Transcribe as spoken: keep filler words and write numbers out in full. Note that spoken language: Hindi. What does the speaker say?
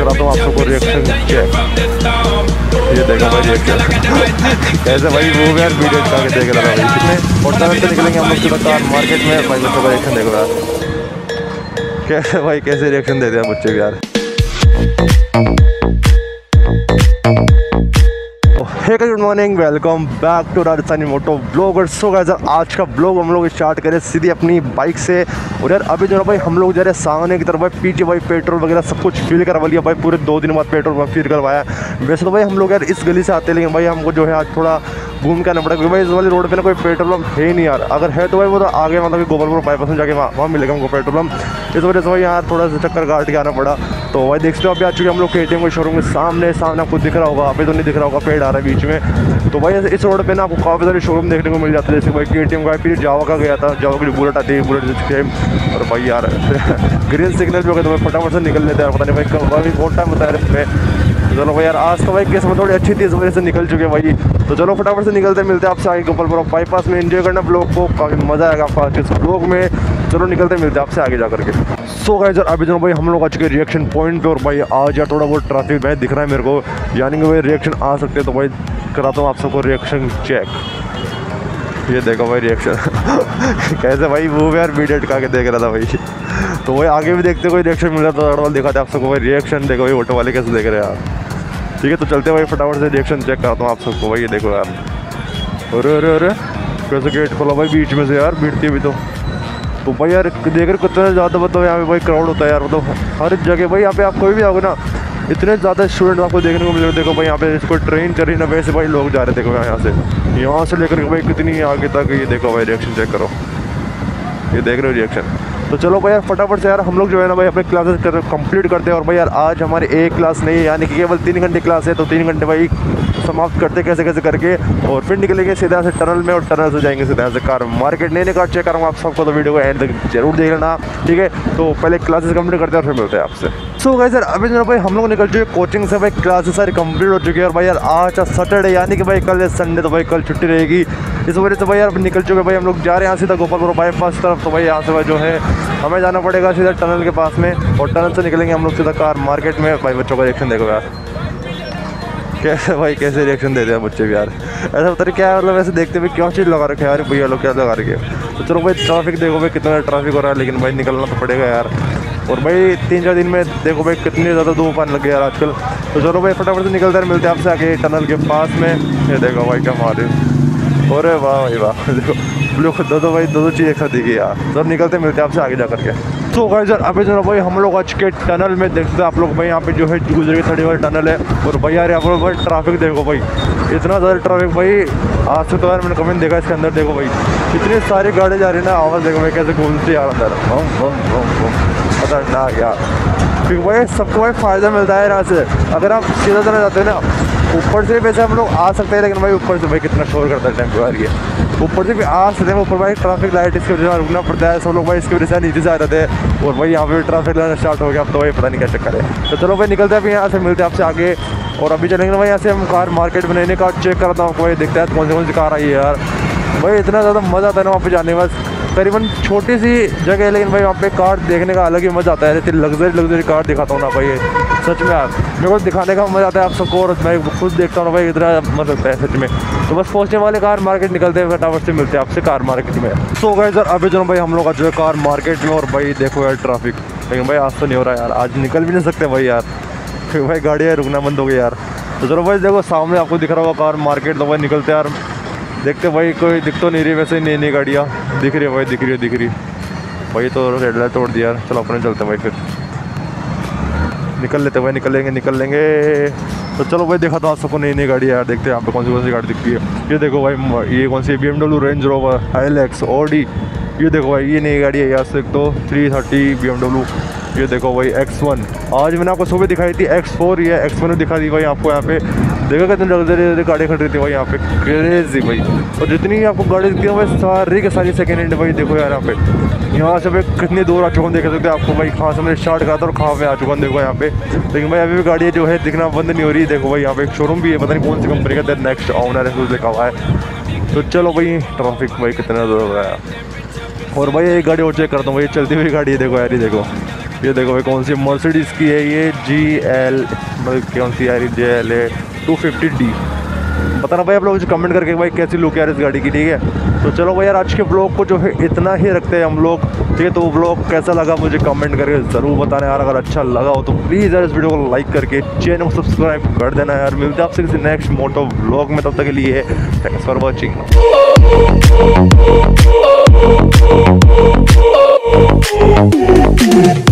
कराता हूँ आप सबको रिएक्शन चेक। ये देखो भाई रिएक्शन कैसे भाई वो भी यार वीडियो करके देख रहा था भाई कितने और टनल से निकलेंगे हम लोग सीधा कार मार्केट में। भाई बच्चों का रिएक्शन देखो यार कैसे भाई कैसे रिएक्शन देते हैं बच्चे भी यार। Hey good morning, welcome back to Rajasthani moto blog. और सो गाइस आज का ब्लॉग हम लोग स्टार्ट करें सीधी अपनी बाइक से। और यार अभी जो है भाई हम लोग जा रहे हैं सामने की तरफ भाई पीछे भाई पेट्रोल वगैरह सब कुछ फिल करवा लिया भाई। पूरे दो दिन बाद पेट्रोल फिल करवाया। वैसे तो भाई हम लोग यार इस गली से आते हैं लेकिन भाई हमको जो है आज थोड़ा घूम के आना पड़ा क्योंकि भाई इस वाली रोड पे ना कोई पेट्रोल पंप है ही नहीं यार। अगर है तो भाई वो तो आगे मतलब कि गोपालपुर बाईपास में जाके वहाँ वहाँ मिलेगा हमको पेट्रोल पंप। इस वजह से भाई यहाँ थोड़ा सा चक्कर काट के आना पड़ा। तो भाई देखते हो अभी आ चुके हम लोग के टी एम के शोरूम के सामने। सामने आपको दिख रहा होगा, अभी तो नहीं दिख रहा होगा, पेड़ आ रहा है बीच में। तो भाई इस रोड पे ना आपको काफ़ी सारे शोरूम देखने को मिल जाते हैं। जैसे भाई के टी एम का फिर जावा का गया था, जावा की बुलेट आती है, बुलेट सेम। और भाई यार ग्रीन सिग्नल भी हो गया तो भाई फटाफट से निकल लेते हैं। पता नहीं भाई कब अभी बहुत टाइम होता है इसमें। चलो भाई यार आज तो भाई किस्मत थोड़ी अच्छी थी इस वजह से निकल चुके भाई। तो चलो फटाफट से निकलते मिलते हैं आपसे आगे गोपालपुर बाईपास में। एंजॉय करना ब्लॉग को, काफ़ी मज़ा आएगा आपका इस ब्लॉग में। चलो निकलते मिलते हैं आपसे आगे जा करके। सो गाइस यार अभी जो भाई हम लोग आ चुके रिएक्शन पॉइंट पे। और भाई आज यार थोड़ा बहुत ट्रैफिक भाई दिख रहा है मेरे को, यानी कि भाई रिएक्शन आ सकते हैं। तो भाई कराता हूँ आप सबको रिएक्शन चेक। ये देखो भाई रिएक्शन कैसे भाई वो भी यार वीडियो टका के देख रहा था भाई। तो भाई आगे भी देखते कोई रिएक्शन मिल रहा था तो दिखाते आप सबको भाई रिएक्शन। देखो भाई ऑटो वाले कैसे देख रहे हैं यार। ठीक है तो चलते भाई फटाफट से रिएक्शन चेक कराता हूँ आप सबको भाई। ये देखो यार अरे अरे अरे कैसे गेट खोला भाई बीच में से यार, भिड़ती भी तो तो भाई यार देख रहे कितना ज़्यादा मतलब यहाँ पे भाई क्राउड होता है यार। मतलब हर जगह भाई यहाँ पे आप कोई भी आओगे ना इतने ज़्यादा स्टूडेंट आपको देखने को मिलेगा। देखो भाई यहाँ पे इसको ट्रेन चल रही ना वैसे भाई लोग जा रहे। देखो यहाँ से यहाँ से लेकर के भाई कितनी आगे तक। ये देखो भाई रिएक्शन चेक करो, ये देख रहे हो रिएक्शन। तो चलो भाई यार फटाफट से यार हम लोग जो है ना भाई अपने क्लासेस कर कंप्लीट करते हैं। और भाई यार आज हमारी एक क्लास नहीं है, यानी कि केवल तीन घंटे क्लास है। तो तीन घंटे भाई समाप्त करते कैसे कैसे करके और फिर निकलेंगे सीधा से टनल में। और टनल से जाएंगे सीधा से कार मार्केट। नए नए कार चेक करूँगा आप सबको, तो वीडियो को एंड तक जरूर देख लेना। ठीक है तो पहले क्लासेस कंप्लीट करते हैं और फिर मिलते हैं आपसे। सो गाइस यार अभी जो भाई हम लोग निकल चुके कोचिंग से भाई, क्लासेस सारी कंप्लीट हो चुकी है। और भाई यार आज सैटरडे यानी कि भाई कल संडे, तो भाई कल छुट्टी रहेगी। इस वजह से भाई यार निकल चुके भाई हम लोग जा रहे हैं यहाँ सीधा गोपालपुर बाईपास तरफ। तो भाई यहाँ से भाई जो है हमें जाना पड़ेगा सीधा टनल के पास में। और टनल से निकलेंगे हम लोग सीधा कार मार्केट में। भाई बच्चों का रिएक्शन देखो यार कैसे भाई कैसे रिएक्शन देते हैं बच्चे भी यार। ऐसा पता नहीं क्या है मतलब ऐसे देखते हुए क्या चीज़ लगा रखे यार भैया लोग क्या लगा रखे। तो चलो भाई ट्रैफिक देखो भाई कितना ट्रैफिक हो रहा है, लेकिन भाई निकलना तो पड़ेगा यार। और भाई तीन चार दिन में देखो भाई कितनी ज़्यादा धूप आने लगे यार आजकल। तो चलो भाई फटाफट से निकलते हैं, मिलते हैं आपसे आगे टनल के पास में। ये देखो भाई क्या मार रहे। अरे वाह भाई वाह देखो ब्लू दो दो भाई दो दो चीज़ एक साथ दिखी यार। सब निकलते मिलते हैं आपसे आगे जा करके। तो गाइस यार अभी जो भाई हम लोग आज के टनल में देखते हैं आप लोग भाई यहाँ पे जो है गुजरे खड़ी वाली टनल है। और भाई यार यहाँ पर भाई ट्रैफिक देखो भाई इतना ज़्यादा ट्रैफिक भाई आज से तो यार मैंने कमेंट देखा इसके अंदर। देखो भाई इतनी सारी गाड़ी जा रही है ना, आवाज़ देखो भाई कैसे घूमती है यार अंदर। खतरनाक यार क्योंकि भाई सबको भाई फ़ायदा मिलता है यहाँ से। अगर आप सीधा चले जाते हैं ना ऊपर से वैसे हम लोग आ सकते हैं, लेकिन भाई ऊपर से भाई कितना शोर करता है टेम्पो यार। ये ऊपर से भी आ सकते हैं, ऊपर भाई ट्रैफिक लाइट इसकी वजह से रुकना पड़ता है। सब लोग भाई इसकी वजह से नीचे से आ रहे थे और भाई यहाँ पे ट्रैफिक लाइट स्टार्ट हो गया। अब तो भाई पता नहीं क्या चक्कर है। तो चलो भाई निकलते हैं अभी यहाँ से, मिलते हैं आपसे आगे। और अभी चलेंगे ना भाई यहाँ से हम कार मार्केट में। नई नई कार चेक करता हूँ भाई, देखते हैं कौन सी कौन सी कार आई है यार। भाई इतना ज़्यादा मज़ा आता है ना वहाँ पे जाने में। बस करीबन छोटी सी जगह है लेकिन भाई वहाँ पे कार देखने का अलग ही मज़ा आता है। इतनी लग्जरी लग्जरी कार दिखाता हूँ ना भाई सच में यार, मेरे को दिखाने का मज़ा आता है आप सबको। और मैं खुद देखता हूँ भाई इतना मज़ा आता है सच में। तो बस पहुँचने वाले कार मार्केट निकलते हैं, फटाफट से मिलते हैं आपसे कार मार्केट में। सो गाइस यार अभी जो भाई हम लोग आ चुके कार मार्केट में। और भाई देखो यार ट्रैफिक, लेकिन भाई आज तो नहीं हो रहा यार, आज निकल भी नहीं सकते भाई यार क्योंकि भाई गाड़ियाँ रुकना बंद हो गई यार। तो चलो भाई देखो सामने आपको दिख रहा होगा कार मार्केट। तो भाई निकलते यार, देखते भाई कोई दिख तो नहीं रही वैसे। नई नई गाड़ियाँ दिख रही है भाई, दिख रही है दिख रही भाई। तो रेड लाइट तोड़ दिया यार, चलो अपने चलते भाई फिर निकल लेते भाई, निकल लेंगे निकल लेंगे। तो चलो भाई देखा तो आप सबको नई नई गाड़ी यार, देखते हैं यहाँ पे कौन सी कौन सी गाड़ी दिखती है। ये देखो भाई ये कौन सी B M W, range rover, Hilux, Audi. ये देखो भाई ये नई गाड़ी है यहाँ से। एक तो three thirty B M W. ये देखो भाई एक्स वन, आज मैंने आपको सुबह दिखाई थी एक्स फोर, ये एक्स वन दिखा दी भाई आपको यहाँ पे। देखो कितनी लग्जरी गाड़ी खड़ी थी भाई यहाँ पे, क्रेजी भाई। और जितनी आपको गाड़ी दिखती है भाई सारी के सारी सेकेंड हैंड भाई। देखो यार यहाँ पे, यहाँ से भाई कितनी दूर आ चुका हूँ देख सकते हैं आपको भाई। कहाँ से मैंने स्टार्ट करा था और कहाँ पे आ चुका हूँ देखो यहाँ पे। लेकिन भाई अभी भी गाड़ी जो है दिखना बंद नहीं हो रही। देखो भाई यहाँ पे एक शोरूम भी है, पता नहीं कौन सी कंपनी का, नेक्स्ट ऑनर है लिखा हुआ है। तो चलो भाई ट्रैफिक भाई कितना ज़्यादा हो रहा है। और भाई एक गाड़ी और चेक करता हूँ भाई, चलती हुई गाड़ी है देखो यार, ये देखो ये देखो भाई कौन सी मर्सिडीज़ की है ये, जी एल मतलब कौन सी यार, जे एल है टू फिफ्टी डी। बताना भाई आप लोग मुझे कमेंट करके भाई कैसी लुक है यार इस गाड़ी की, ठीक है। तो चलो भाई यार आज के ब्लॉग को जो है इतना ही रखते हैं हम लोग, ठीक है। तो वो ब्लॉग कैसा लगा मुझे कमेंट करके ज़रूर बताना यार। अगर अच्छा लगा हो तो प्लीज़ यार इस वीडियो को लाइक करके चैनल को सब्सक्राइब कर देना यार। मिलते हैं आपसे किसी नेक्स्ट मोटो ब्लॉग में, तब तक के लिए थैंक्स फॉर वॉचिंग।